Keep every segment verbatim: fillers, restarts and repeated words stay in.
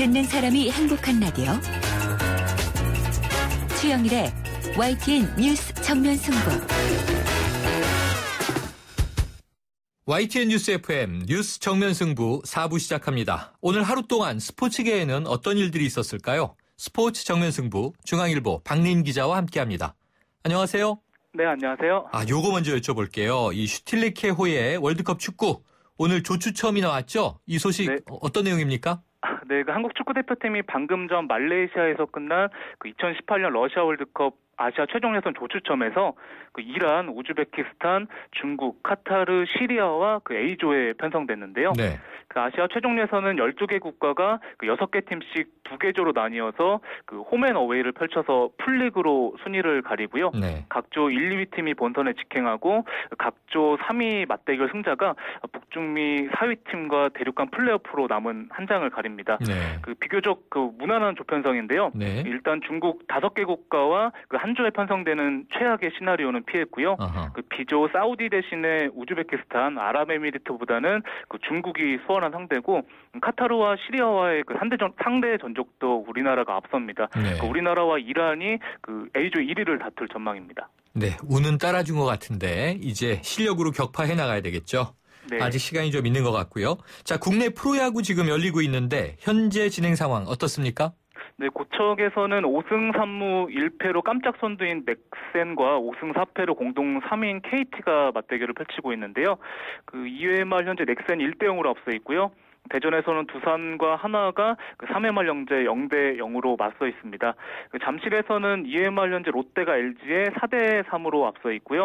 듣는 사람이 행복한 라디오 최영일의 와이티엔 뉴스 정면 승부. 와이티엔 뉴스 에프엠 뉴스 정면 승부 사 부 시작합니다. 오늘 하루 동안 스포츠계에는 어떤 일들이 있었을까요? 스포츠 정면 승부 중앙일보 박린 기자와 함께합니다. 안녕하세요. 네, 안녕하세요. 아, 요거 먼저 여쭤볼게요. 이 슈틸리케 호의 월드컵 축구 오늘 조추첨이 나왔죠? 이 소식 네. 어떤 내용입니까? 네, 그 한국 축구 대표팀이 방금 전 말레이시아에서 끝난 그 이천십팔 년 러시아 월드컵 아시아 최종 예선 조추첨에서 그 이란, 우즈베키스탄, 중국, 카타르, 시리아와 그 A조에 편성됐는데요. 네. 그 아시아 최종 예선은 열두 개 국가가 그 여섯 개 팀씩 두 개 조로 나뉘어서 그 홈앤어웨이를 펼쳐서 풀리그로 순위를 가리고요. 네. 각조 일, 이 위 팀이 본선에 직행하고 각조 삼 위 맞대결 승자가 북중미 사 위 팀과 대륙간 플레이오프로 남은 한 장을 가립니다. 네. 그 비교적 그 무난한 조편성인데요. 네. 일단 중국 다섯 개 국가와 그 한 조에 편성되는 최악의 시나리오는 피했고요. 아하. 그 B조 사우디 대신에 우즈베키스탄, 아랍에미리트보다는 그 중국이 수월한 상대고 카타르와 시리아와의 그 상대, 전, 상대 전적도 우리나라가 앞섭니다. 네. 그 우리나라와 이란이 그 A조 일 위를 다툴 전망입니다. 네, 운은 따라준 것 같은데 이제 실력으로 격파해 나가야 되겠죠. 네. 아직 시간이 좀 있는 것 같고요. 자, 국내 프로야구 지금 열리고 있는데 현재 진행 상황 어떻습니까? 네, 고척에서는 오 승 삼 무 일 패로 깜짝 선두인 넥센과 오 승 사 패로 공동 삼 위인 케이티가 맞대결을 펼치고 있는데요. 그 이 회 말 현재 넥센 일 대 영으로 앞서 있고요. 대전에서는 두산과 하나가 삼 회 말 현재 영 대 영으로 맞서 있습니다. 잠실에서는 이 회 말 현재 롯데가 엘지에 사 대 삼으로 앞서 있고요.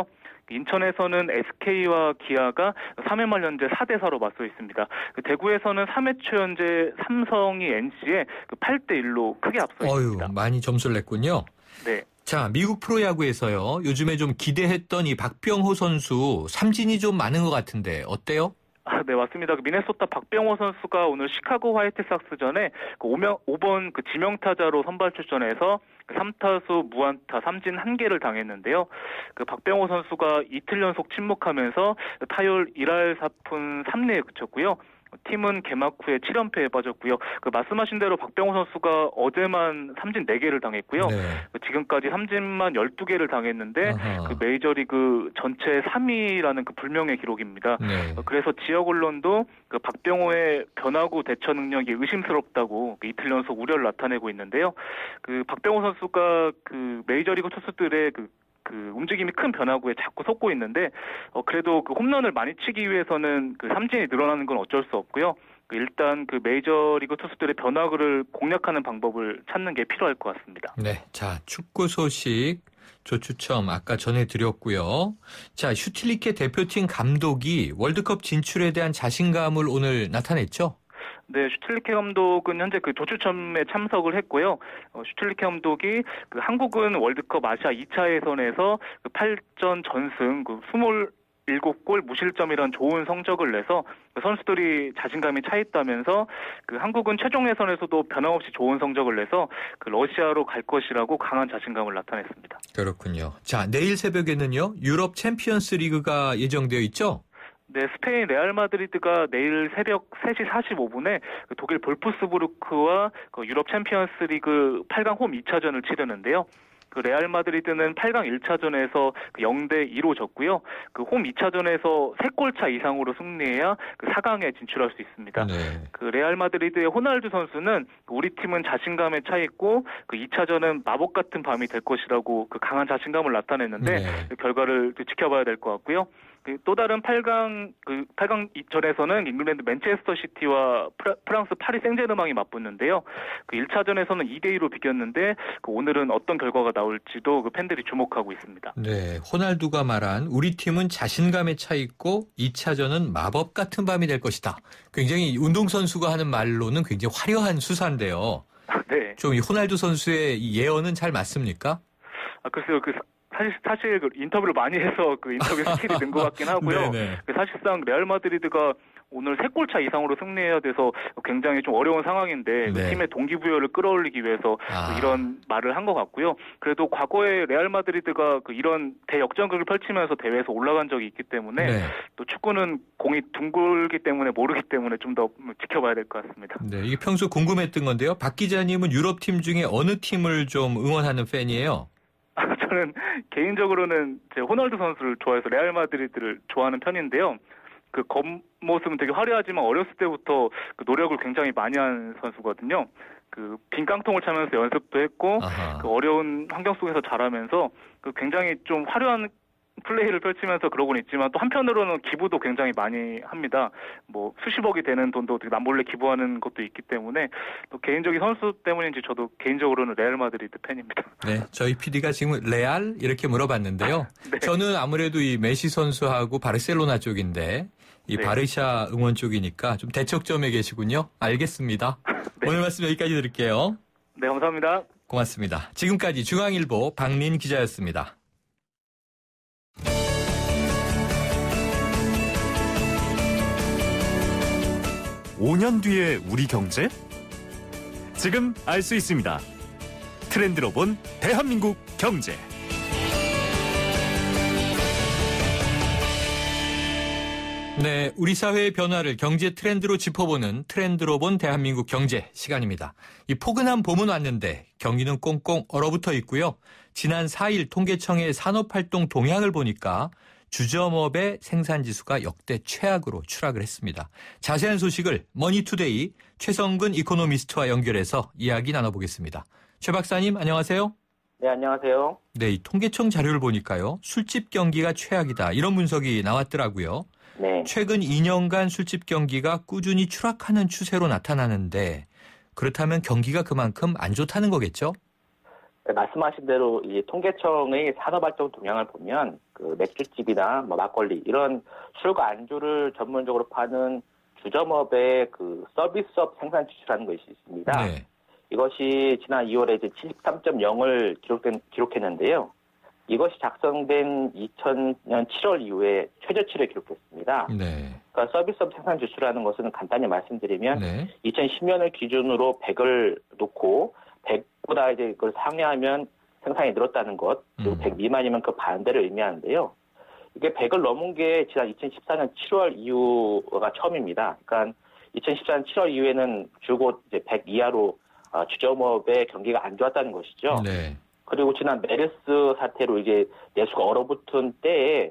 인천에서는 에스케이와 기아가 삼 회 말 현재 사 대 사로 맞서 있습니다. 대구에서는 삼 회 초 현재 삼성이 엔씨에 팔 대 일로 크게 앞서 있습니다. 어휴, 많이 점수를 냈군요. 네. 자, 미국 프로야구에서요. 요즘에 좀 기대했던 이 박병호 선수 삼진이 좀 많은 것 같은데 어때요? 아, 네, 맞습니다. 그 미네소타 박병호 선수가 오늘 시카고 화이트삭스전에 그 오 번 그 지명타자로 선발 출전해서 삼 타수 무안타 삼진 한 개를 당했는데요. 그 박병호 선수가 이틀 연속 침묵하면서 타율 일 할 사 푼 삼 리에 그쳤고요. 팀은 개막 후에 칠 연패에 빠졌고요. 그 말씀하신 대로 박병호 선수가 어제만 삼진 네 개를 당했고요. 네. 지금까지 삼진만 열두 개를 당했는데 아하. 그 메이저리그 전체 삼 위라는 그 불명의 기록입니다. 네. 그래서 지역 언론도 그 박병호의 변화구 대처 능력이 의심스럽다고 이틀 연속 우려를 나타내고 있는데요. 그 박병호 선수가 그 메이저리그 투수들의 그 그 움직임이 큰 변화구에 자꾸 속고 있는데 어 그래도 그 홈런을 많이 치기 위해서는 그 삼진이 늘어나는 건 어쩔 수 없고요. 그 일단 그 메이저리그 투수들의 변화구를 공략하는 방법을 찾는 게 필요할 것 같습니다. 네, 자 축구 소식 조추첨 아까 전해드렸고요. 자 슈틸리케 대표팀 감독이 월드컵 진출에 대한 자신감을 오늘 나타냈죠? 네, 슈틸리케 감독은 현재 그 조추첨에 참석을 했고요. 어, 슈틸리케 감독이 그 한국은 월드컵 아시아 이 차 예선에서 그 팔 전 전승 그 이십칠 골 무실점이라는 좋은 성적을 내서 그 선수들이 자신감이 차 있다면서 그 한국은 최종 예선에서도 변함없이 좋은 성적을 내서 그 러시아로 갈 것이라고 강한 자신감을 나타냈습니다. 그렇군요. 자, 내일 새벽에는요. 유럽 챔피언스 리그가 예정되어 있죠? 네, 스페인 레알 마드리드가 내일 새벽 세 시 사십오 분에 독일 볼프스부르크와 그 유럽 챔피언스 리그 팔 강 홈 이 차전을 치르는데요. 그 레알 마드리드는 팔 강 일 차전에서 영 대 이로 졌고요. 그 홈 이 차전에서 세 골차 이상으로 승리해야 그 사 강에 진출할 수 있습니다. 네. 그 레알 마드리드의 호날두 선수는 우리 팀은 자신감에 차 있고 그 이 차전은 마법 같은 밤이 될 것이라고 그 강한 자신감을 나타냈는데 네. 그 결과를 지켜봐야 될 것 같고요. 또 다른 팔 강 그 팔 강 이전에서는 잉글랜드 맨체스터 시티와 프라, 프랑스 파리 생제르맹이 맞붙는데요. 그 일 차전에서는 이 대 이로 비겼는데 그 오늘은 어떤 결과가 나올지도 그 팬들이 주목하고 있습니다. 네, 호날두가 말한 우리 팀은 자신감에 차 있고 이 차전은 마법 같은 밤이 될 것이다. 굉장히 운동선수가 하는 말로는 굉장히 화려한 수사인데요. 네. 좀 이 호날두 선수의 이 예언은 잘 맞습니까? 아, 글쎄요. 그 사실 사실 그 인터뷰를 많이 해서 그 인터뷰 스킬이 는 것 같긴 하고요. 사실상 레알 마드리드가 오늘 세 골차 이상으로 승리해야 돼서 굉장히 좀 어려운 상황인데 네. 팀의 동기부여를 끌어올리기 위해서 아. 이런 말을 한 것 같고요. 그래도 과거에 레알 마드리드가 그 이런 대역전극을 펼치면서 대회에서 올라간 적이 있기 때문에 네. 또 축구는 공이 둥글기 때문에 모르기 때문에 좀 더 지켜봐야 될 것 같습니다. 네, 이게 평소 궁금했던 건데요. 박 기자님은 유럽 팀 중에 어느 팀을 좀 응원하는 팬이에요? 저는 개인적으로는 제 호날두 선수를 좋아해서 레알 마드리드를 좋아하는 편인데요. 그 겉모습은 되게 화려하지만 어렸을 때부터 그 노력을 굉장히 많이 한 선수거든요. 그 빈깡통을 차면서 연습도 했고 그 어려운 환경 속에서 자라면서 그 굉장히 좀 화려한 플레이를 펼치면서 그러고는 있지만 또 한편으로는 기부도 굉장히 많이 합니다. 뭐 수십억이 되는 돈도 남몰래 기부하는 것도 있기 때문에 또 개인적인 선수 때문인지 저도 개인적으로는 레알 마드리드 팬입니다. 네, 저희 피디가 지금 레알 이렇게 물어봤는데요. 네. 저는 아무래도 이 메시 선수하고 바르셀로나 쪽인데 이 네. 바르샤 응원 쪽이니까 좀 대척점에 계시군요. 알겠습니다. 네. 오늘 말씀 여기까지 드릴게요. 네, 감사합니다. 고맙습니다. 지금까지 중앙일보 박린 기자였습니다. 오 년 뒤의 우리 경제? 지금 알 수 있습니다. 트렌드로 본 대한민국 경제. 네, 우리 사회의 변화를 경제 트렌드로 짚어보는 트렌드로 본 대한민국 경제 시간입니다. 이 포근한 봄은 왔는데 경기는 꽁꽁 얼어붙어 있고요. 지난 사 일 통계청의 산업활동 동향을 보니까 주점업의 생산지수가 역대 최악으로 추락을 했습니다. 자세한 소식을 머니투데이 최성근 이코노미스트와 연결해서 이야기 나눠보겠습니다. 최 박사님 안녕하세요. 네, 안녕하세요. 네, 이 통계청 자료를 보니까요. 술집 경기가 최악이다 이런 분석이 나왔더라고요. 네. 최근 이 년간 술집 경기가 꾸준히 추락하는 추세로 나타나는데 그렇다면 경기가 그만큼 안 좋다는 거겠죠? 네, 말씀하신 대로 이 통계청의 산업활동 동향을 보면 그 맥주집이나 뭐 막걸리 이런 술과 안주를 전문적으로 파는 주점업의 그 서비스업 생산 지수라는 것이 있습니다. 네. 이것이 지난 이월에 이제 칠십삼 점 영을 기록된, 기록했는데요. 이것이 작성된 이천 년 칠월 이후에 최저치를 기록했습니다. 네. 그러니까 서비스업 생산 지수라는 것은 간단히 말씀드리면 네. 이천십 년을 기준으로 백을 놓고 백보다 이제 그걸 상회하면 생산이 늘었다는 것, 그리고 음. 백 미만이면 그 반대를 의미하는데요. 이게 백을 넘은 게 지난 이천십사 년 칠월 이후가 처음입니다. 그러니까 이천십사 년 칠월 이후에는 줄곧 이제 백 이하로 주점업의 경기가 안 좋았다는 것이죠. 네. 그리고 지난 메르스 사태로 이제 내수가 얼어붙은 때에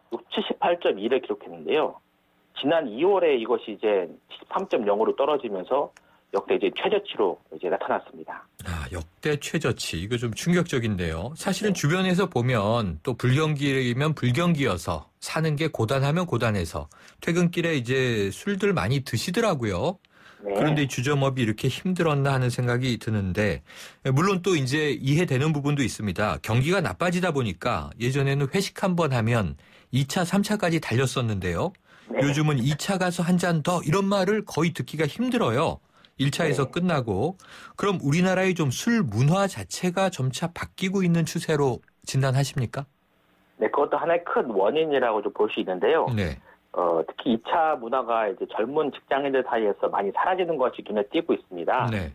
칠십팔 점 이를 기록했는데요. 지난 이월에 이것이 이제 칠십삼 점 영으로 떨어지면서 역대 이제 최저치로 이제 나타났습니다. 아, 역대 최저치. 이거 좀 충격적인데요. 사실은 네. 주변에서 보면 또 불경기면 불경기여서 사는 게 고단하면 고단해서 퇴근길에 이제 술들 많이 드시더라고요. 네. 그런데 이 주점업이 이렇게 힘들었나 하는 생각이 드는데 물론 또 이제 이해되는 부분도 있습니다. 경기가 나빠지다 보니까 예전에는 회식 한번 하면 이 차, 삼 차까지 달렸었는데요. 네. 요즘은 이 차 가서 한 잔 더 이런 말을 거의 듣기가 힘들어요. 일 차에서 네. 끝나고. 그럼 우리나라의 좀 술 문화 자체가 점차 바뀌고 있는 추세로 진단하십니까? 네, 그것도 하나의 큰 원인이라고 좀 볼 수 있는데요. 네. 어, 특히 이 차 문화가 이제 젊은 직장인들 사이에서 많이 사라지는 것이 눈에 띄고 있습니다. 네.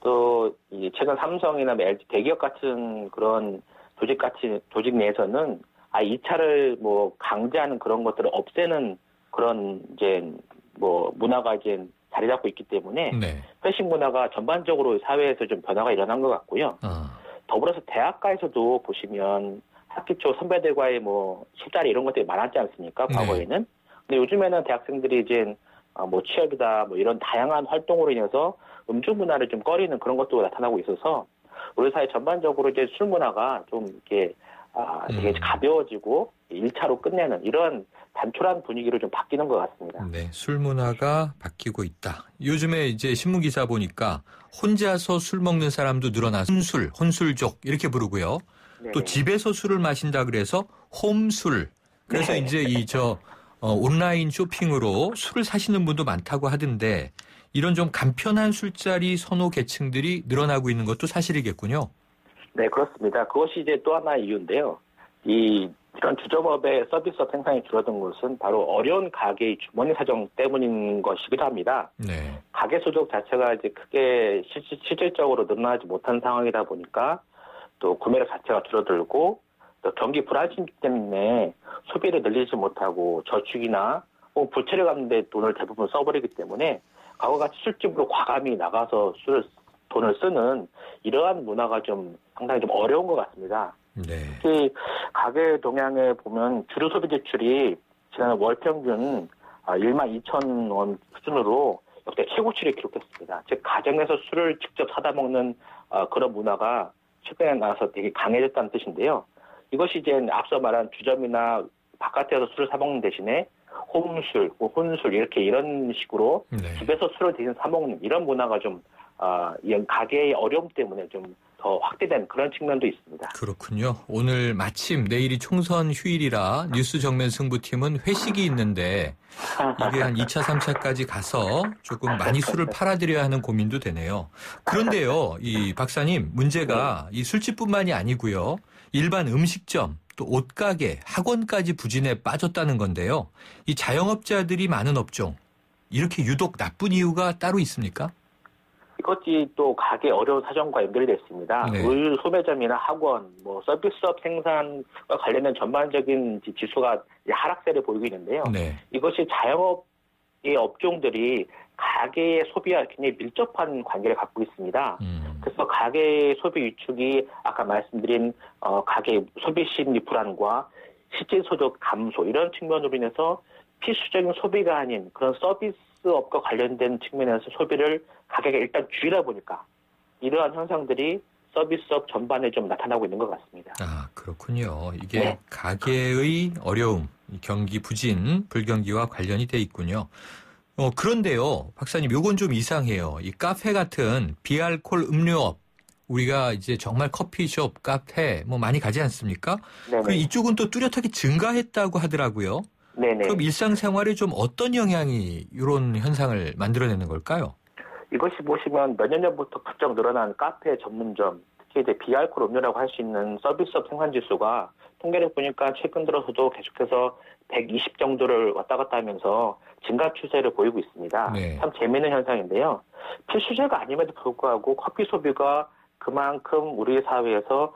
또, 이 최근 삼성이나 엘지 대기업 같은 그런 조직 같이, 조직 내에서는 아, 이 차를 뭐 강제하는 그런 것들을 없애는 그런 이제 뭐 문화가 이제 자리 잡고 있기 때문에 네. 회식 문화가 전반적으로 사회에서 좀 변화가 일어난 것 같고요. 아. 더불어서 대학가에서도 보시면 학기 초 선배들과의 뭐 술자리 이런 것들이 많았지 않습니까? 과거에는. 네. 근데 요즘에는 대학생들이 이제 뭐 취업이다 뭐 이런 다양한 활동으로 인해서 음주 문화를 좀 꺼리는 그런 것도 나타나고 있어서 우리 사회 전반적으로 이제 술 문화가 좀 이렇게 아, 되게 음. 가벼워지고 일 차로 끝내는 이런 단촐한 분위기로 좀 바뀌는 것 같습니다. 네, 술 문화가 바뀌고 있다. 요즘에 이제 신문 기사 보니까 혼자서 술 먹는 사람도 늘어나서 혼술, 혼술족 이렇게 부르고요. 네네. 또 집에서 술을 마신다 그래서 홈술. 그래서 네. 이제 이 저 어, 온라인 쇼핑으로 술을 사시는 분도 많다고 하던데 이런 좀 간편한 술자리 선호 계층들이 늘어나고 있는 것도 사실이겠군요. 네, 그렇습니다. 그것이 이제 또 하나의 이유인데요. 이 이런 주점업의 서비스업 생산이 줄어든 것은 바로 어려운 가게의 주머니 사정 때문인 것이기도 합니다. 네. 가게 소득 자체가 이제 크게 실, 실질적으로 늘어나지 못한 상황이다 보니까 또 구매력 자체가 줄어들고 또 경기 불안심 때문에 소비를 늘리지 못하고 저축이나 혹은 부채를 갚는 데 돈을 대부분 써버리기 때문에 과거같이 술집으로 과감히 나가서 술을 돈을 쓰는 이러한 문화가 좀 상당히 좀 어려운 것 같습니다. 네. 특히 가계 동향에 보면 주류 소비 지출이 지난 월 평균 일만 이천 원 수준으로 역대 최고치를 기록했습니다. 즉 가정에서 술을 직접 사다 먹는 그런 문화가 최근에 나와서 되게 강해졌다는 뜻인데요. 이것이 이제 앞서 말한 주점이나 바깥에서 술을 사 먹는 대신에 홈술, 혼술 이렇게 이런 식으로 네. 집에서 술을 대신 사 먹는 이런 문화가 좀 아, 이런 가게의 어려움 때문에 좀 더 확대된 그런 측면도 있습니다. 그렇군요. 오늘 마침 내일이 총선 휴일이라 뉴스 정면 승부팀은 회식이 있는데 이게 한 이 차, 삼 차까지 가서 조금 많이 술을 팔아드려야 하는 고민도 되네요. 그런데요, 이 박사님, 문제가 이 술집뿐만이 아니고요. 일반 음식점, 또 옷가게, 학원까지 부진에 빠졌다는 건데요. 이 자영업자들이 많은 업종, 이렇게 유독 나쁜 이유가 따로 있습니까? 이것이 또 가게 어려운 사정과 연결이 됐습니다. 네. 의 소매점이나 학원, 뭐 서비스업 생산과 관련된 전반적인 지수가 하락세를 보이고 있는데요. 네. 이것이 자영업의 업종들이 가게의 소비와 굉장히 밀접한 관계를 갖고 있습니다. 음. 그래서 가게의 소비 위축이 아까 말씀드린 어, 가게 소비 심리 불안과 실질 소득 감소 이런 측면으로 인해서 필수적인 소비가 아닌 그런 서비스업과 관련된 측면에서 소비를 가게가 일단 줄이다 보니까 이러한 현상들이 서비스업 전반에 좀 나타나고 있는 것 같습니다. 아, 그렇군요. 이게 네. 가게의 어려움, 경기 부진, 불경기와 관련이 돼 있군요. 어, 그런데요, 박사님, 요건 좀 이상해요. 이 카페 같은 비알콜 음료업, 우리가 이제 정말 커피숍, 카페 뭐 많이 가지 않습니까? 그럼 이쪽은 또 뚜렷하게 증가했다고 하더라고요. 네네. 그럼 일상생활에 좀 어떤 영향이 이런 현상을 만들어내는 걸까요? 이것이 보시면 몇 년 전부터 부쩍 늘어난 카페 전문점, 특히 이제 비알콜 음료라고 할 수 있는 서비스업 생산 지수가 통계를 보니까 최근 들어서도 계속해서 백이십 정도를 왔다 갔다 하면서 증가 추세를 보이고 있습니다. 네. 참 재미있는 현상인데요. 필수제가 아님에도 불구하고 커피 소비가 그만큼 우리 사회에서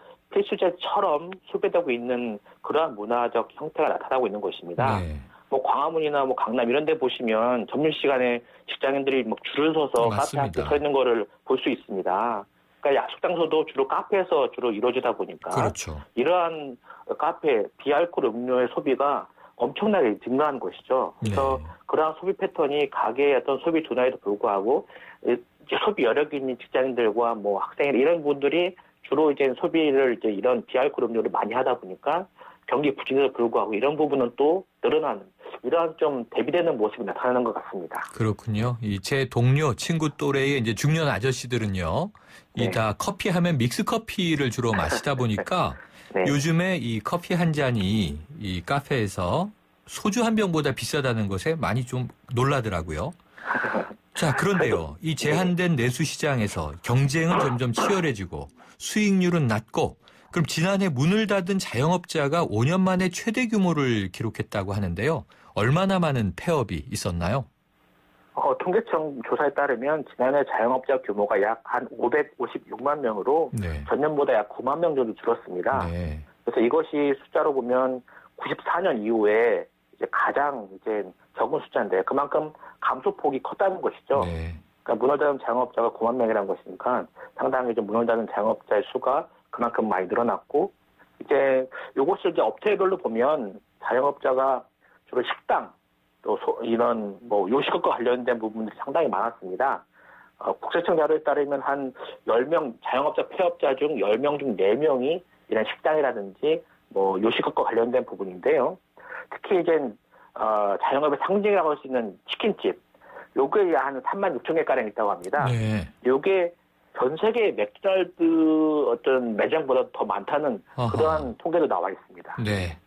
필수제처럼 소비되고 있는 그러한 문화적 형태가 나타나고 있는 것입니다. 네. 뭐 광화문이나 뭐 강남 이런 데 보시면 점심시간에 직장인들이 막 줄을 서서 카페 앞에 서 있는 거를 볼 수 있습니다. 그러니까 약속 장소도 주로 카페에서 주로 이루어지다 보니까 그렇죠. 이러한 카페, 비알콜 음료의 소비가 엄청나게 증가한 것이죠. 그래서 네. 그러한 소비 패턴이 가게의 어떤 소비 둔화에도 불구하고 이제 소비 여력이 있는 직장인들과 뭐 학생 이런 분들이 주로 이제 소비를 이제 이런 비알콜 음료를 많이 하다 보니까 경기 부진에도 불구하고 이런 부분은 또 늘어나는 이러한 좀 대비되는 모습이 나타나는 것 같습니다. 그렇군요. 이 제 동료, 친구 또래의 이제 중년 아저씨들은요, 네. 이 다 커피 하면 믹스 커피를 주로 마시다 보니까 네. 요즘에 이 커피 한 잔이 이 카페에서 소주 한 병보다 비싸다는 것에 많이 좀 놀라더라고요. 자, 그런데요, 이 제한된 내수 시장에서 경쟁은 점점 치열해지고 수익률은 낮고 그럼 지난해 문을 닫은 자영업자가 오 년 만에 최대 규모를 기록했다고 하는데요. 얼마나 많은 폐업이 있었나요? 어, 통계청 조사에 따르면 지난해 자영업자 규모가 약 한 오백오십육만 명으로 네. 전년보다 약 구만 명 정도 줄었습니다. 네. 그래서 이것이 숫자로 보면 구십사 년 이후에 이제 가장 이제 적은 숫자인데 그만큼 감소폭이 컸다는 것이죠. 네. 그러니까 문을 닫은 자영업자가 구만 명이라는 것이니까 상당히 좀 문을 닫은 자영업자의 수가 그만큼 많이 늘어났고 이제 요것을 이제 업체별로 보면 자영업자가 주로 식당 또 소, 이런 뭐 요식업과 관련된 부분들이 상당히 많았습니다. 어, 국세청 자료에 따르면 한 열 명 자영업자 폐업자 중 열 명 중 네 명이 이런 식당이라든지 뭐 요식업과 관련된 부분인데요. 특히 이제 어, 자영업의 상징이라고 할 수 있는 치킨집 요게 한 삼만 육천 개 가량 있다고 합니다. 네. 요게 전 세계 맥도날드 어떤 매장보다 더 많다는 어허. 그러한 통계도 나와 있습니다. 네.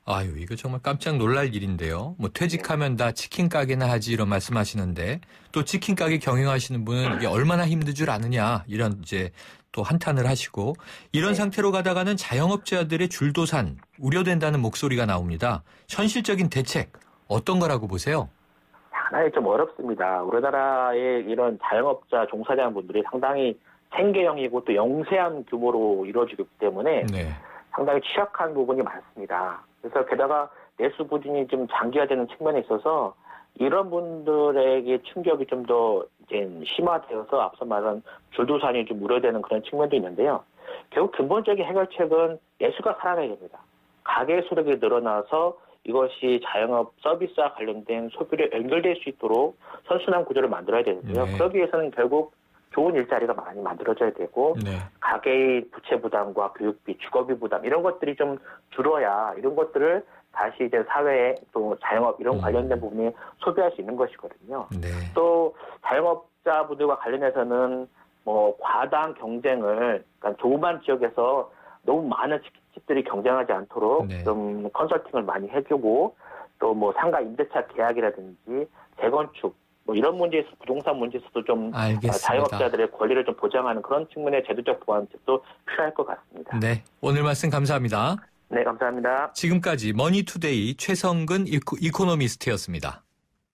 아유, 이거 정말 깜짝 놀랄 일인데요. 뭐 퇴직하면 다 치킨 가게나 하지 이런 말씀하시는데 또 치킨 가게 경영하시는 분은 이게 얼마나 힘든 줄 아느냐 이런 이제 또 한탄을 하시고 이런 네. 상태로 가다가는 자영업자들의 줄도산 우려된다는 목소리가 나옵니다. 현실적인 대책 어떤 거라고 보세요? 상당히 좀 어렵습니다. 우리나라의 이런 자영업자 종사자분들이 상당히 생계형이고 또 영세한 규모로 이루어지기 때문에 네. 상당히 취약한 부분이 많습니다. 그래서 게다가 내수 부진이 좀 장기화되는 측면에 있어서 이런 분들에게 충격이 좀 더 이제 심화되어서 앞서 말한 줄도산이 좀 우려되는 그런 측면도 있는데요. 결국 근본적인 해결책은 내수가 살아나야 됩니다. 가계 수력이 늘어나서 이것이 자영업 서비스와 관련된 소비를 연결될 수 있도록 선순환 구조를 만들어야 되는데요. 네. 그러기 위해서는 결국 좋은 일자리가 많이 만들어져야 되고 네. 가계의 부채 부담과 교육비, 주거비 부담 이런 것들이 좀 줄어야 이런 것들을 다시 이제 사회에 또 자영업 이런 음. 관련된 부분이 소비할 수 있는 것이거든요. 네. 또 자영업자분들과 관련해서는 뭐 과다한 경쟁을 그러니까 조그만 지역에서 너무 많은 치킨집들이 경쟁하지 않도록 네. 좀 컨설팅을 많이 해주고 또 뭐 상가 임대차 계약이라든지 재건축 뭐 이런 문제에서 부동산 문제에서도 좀 알겠습니다. 자영업자들의 권리를 좀 보장하는 그런 측면의 제도적 보완책도 필요할 것 같습니다. 네, 오늘 말씀 감사합니다. 네, 감사합니다. 지금까지 머니투데이 최성근 이코, 이코노미스트였습니다.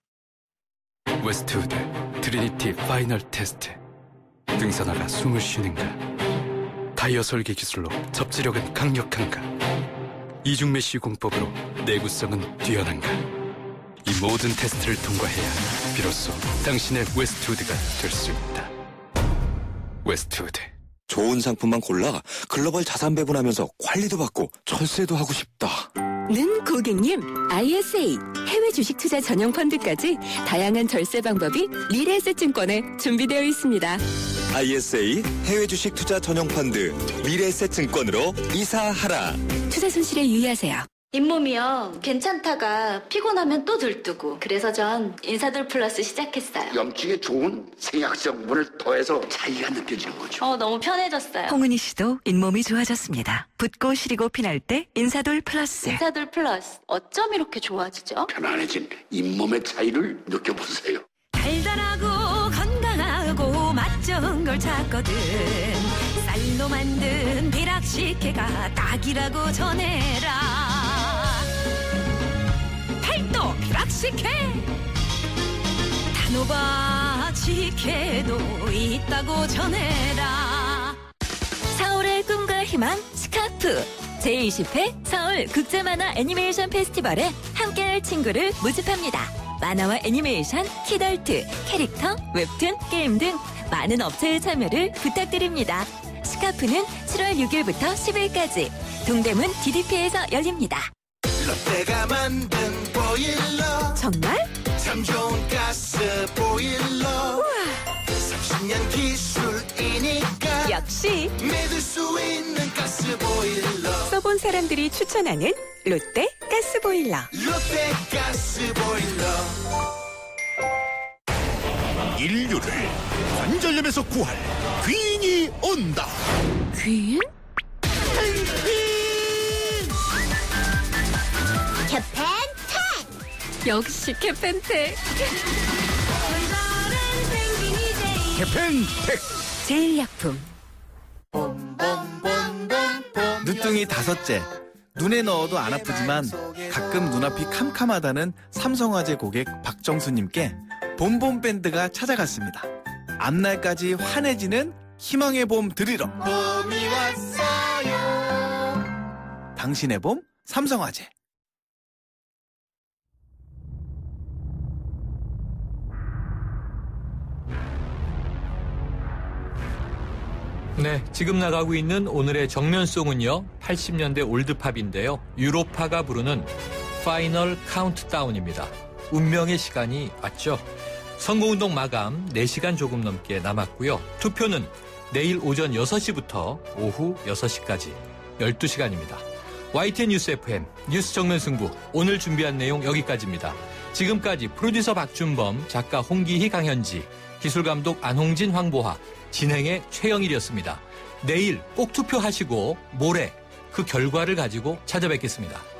웨스트우드 트리니티 파이널 테스트. 등산화가 숨을 쉬는가? 타이어 설계 기술로 접지력은 강력한가? 이중 메쉬 공법으로 내구성은 뛰어난가? 이 모든 테스트를 통과해야 비로소 당신의 웨스트우드가 될 수 있다. 웨스트우드. 좋은 상품만 골라 글로벌 자산 배분하면서 관리도 받고 철세도 하고 싶다. 는 고객님, 아이에스에이 해외 주식 투자 전용 펀드까지 다양한 절세 방법이 미래에셋증권에 준비되어 있습니다. 아이에스에이 해외 주식 투자 전용 펀드 미래에셋증권으로 이사하라. 투자 손실에 유의하세요. 잇몸이요. 괜찮다가 피곤하면 또 들뜨고. 그래서 전 인사돌 플러스 시작했어요. 염증에 좋은 생약성분을 더해서 차이가 느껴지는 거죠. 어, 너무 편해졌어요. 홍은희 씨도 잇몸이 좋아졌습니다. 붓고 시리고 피날 때 인사돌 플러스. 인사돌 플러스. 어쩜 이렇게 좋아지죠? 편안해진 잇몸의 차이를 느껴보세요. 달달하고 건강하고 맛 좋은 걸 찾거든. 쌀로 만든 비락식혜가 딱이라고 전해라. 팔도 비락식혜, 단호박 식혜도 있다고 전해라. 서울의 꿈과 희망 스카프 제이십 회 서울 국제만화 애니메이션 페스티벌에 함께할 친구를 모집합니다. 만화와 애니메이션, 키덜트, 캐릭터, 웹툰, 게임 등 많은 업체의 참여를 부탁드립니다. 스카프는 칠월 육일부터 십일까지 동대문 디디피에서 열립니다. 롯데가 만든 보일러 정말? 참 좋은 가스 보일러. 우와. 삼십 년 기술이니까 역시 믿을 수 있는 가스 보일러. 써본 사람들이 추천하는 롯데 가스 보일러. 롯데 가스 보일러. 인류를 관절염에서 구할 귀인이 온다. 귀인? 캐펜텍! 역시 캐펜텍. 캐펜텍 제일약품. 늦둥이 다섯째. 눈에 넣어도 안 아프지만 가끔 눈앞이 캄캄하다는 삼성화재 고객 박정수님께 봄봄밴드가 찾아갔습니다. 앞날까지 환해지는 희망의 봄 드리러. 봄이 왔어요. 당신의 봄 삼성화재. 네, 지금 나가고 있는 오늘의 정면송은요. 팔십 년대 올드팝인데요. 유로파가 부르는 파이널 카운트다운입니다. 운명의 시간이 왔죠. 선거운동 마감 네 시간 조금 넘게 남았고요. 투표는 내일 오전 여섯 시부터 오후 여섯 시까지 열두 시간입니다. 와이티엔 뉴스 에프엠 뉴스 정면승부 오늘 준비한 내용 여기까지입니다. 지금까지 프로듀서 박준범, 작가 홍기희, 강현지, 기술감독 안홍진, 황보하, 진행의 최영일이었습니다. 내일 꼭 투표하시고 모레 그 결과를 가지고 찾아뵙겠습니다.